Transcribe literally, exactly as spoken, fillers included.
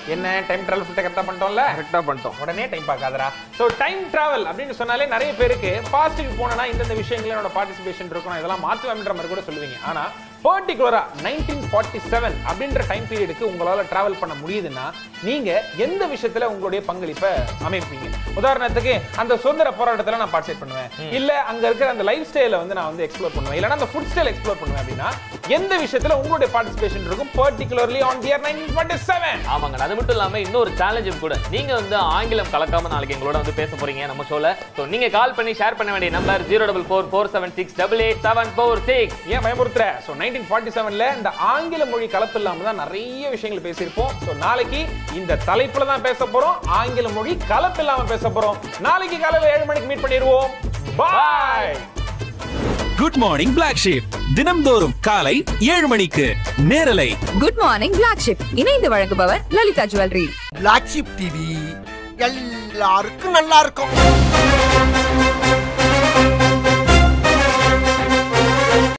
என்ன time travel filter கரெக்டா பண்ணிட்டோம்ல? கரெக்டா பண்ணிட்டோம். உடனே டைம் பார்க்காதடா. சோ டைம் டிராவல் அப்படின்னு சொன்னாலே நிறைய பேருக்கு பாஸ்ட்டுக்கு போனா இந்த விஷயங்கள என்னோட பார்ட்டிசிபேஷன் இருக்கும், இதெல்லாம் மாத்துவேன்ற மாதிரி கூட சொல்லுவீங்க. ஆனா பர்டிகுலரா நைன்டீன் ஃபார்ட்டி செவன் அப்படின்ற டைம் பீரியடுக்கு உங்களால டிராவல் பண்ண முடியுதுன்னா நீங்க எந்த விஷயத்துல உங்களுடைய பங்களிப்பை அமைப்பீங்க? உதாரணத்துக்கு அந்த சுதந்திர போராட்டத்துல நான் பார்ட்டிசிபேட் பண்ணுவேன், இல்ல அங்க இருக்கிற அந்த லைஃப் ஸ்டைலை வந்து நான் வந்து எக்ஸ்ப்ளோர் பண்ணுவேன், இல்லனா அந்த ஃபுட் ஸ்டைல் எக்ஸ்ப்ளோர் பண்ணுவேன் அப்படின்னா எந்த விஷயத்துல உங்களுடைய பார்ட்டிசிபேஷன் இருக்கும் particularly on the year nineteen forty seven? ஆமாங்க, அது மட்டும் இல்லாம இன்னொரு சேலஞ்சும் கூட. நீங்க வந்து ஆங்கிலம் கலக்காம நாளைக்கு எங்களோட வந்து பேச போறீங்க நம்ம ஷோல. சோ நீங்க கால் பண்ணி ஷேர் பண்ண வேண்டிய number zero double four four seven six double eight seven four six. ஏன் பயமுறுத்துற? சோ நைன்டீன் ஃபார்ட்டி செவன்ல இந்த ஆங்கில மொழி கலப்பு இல்லாம தான் நிறைய விஷயங்கள் பேசியிருப்போம். சோ நாளைக்கு இந்த தலைப்புல தான் பேச போறோம், ஆங்கில மொழி கலப்பு இல்லாம பேச போறோம். நாளைக்கு காலையில ஏழு மணிக்கு மீட் பண்ணிடுவோம். பாய். குட் மார்னிங் பிளாக்ஷீப் தினம்தோறும் காலை ஏழு மணிக்கு நேரலை. குட் மார்னிங் பிளாக்ஷீப் இணைந்து வழங்குபவர் லலிதா ஜுவல்லரி. பிளாக்ஷீப் டிவி எல்லாருக்கும் நல்லா இருக்கும்.